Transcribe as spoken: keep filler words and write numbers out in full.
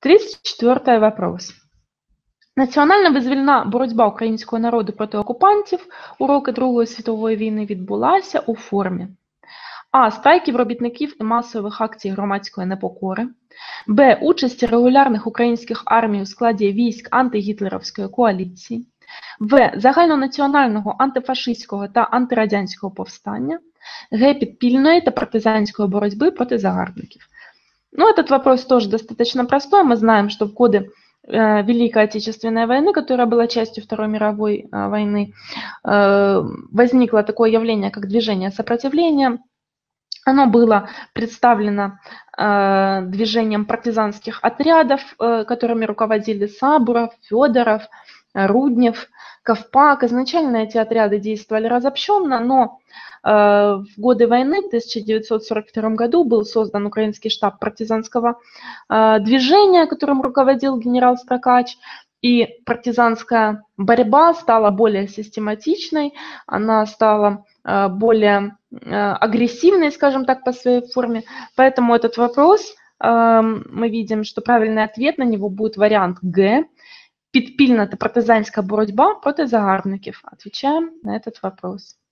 тридцять четвертий вопрос. Національно-визвольна боротьба українського народу проти окупантів у роки Другої світової війни відбулася у формі а. Страйків робітників і масових акцій громадської непокори, б. Участі регулярних українських армій у складі військ антигітлерівської коаліції, в. Загальнонаціонального антифашистського та антирадянського повстання, г. Підпільної та партизанської боротьби проти загарбників. Ну, этот вопрос тоже достаточно простой. Мы знаем, что в годы э, Великой Отечественной войны, которая была частью Второй мировой э, войны, э, возникло такое явление, как движение сопротивления. Оно было представлено э, движением партизанских отрядов, э, которыми руководили Сабуров, Федоров, Руднев, Ковпак. Изначально эти отряды действовали разобщенно, но э, в годы войны в тысяча девятьсот сорок втором году был создан украинский штаб партизанского э, движения, которым руководил генерал Строкач, и партизанская борьба стала более систематичной, она стала э, более э, агрессивной, скажем так, по своей форме. Поэтому этот вопрос, э, мы видим, что правильный ответ на него будет вариант Г. Підпільна та партизанська боротьба проти загарбників. Отвечаем на этот вопрос.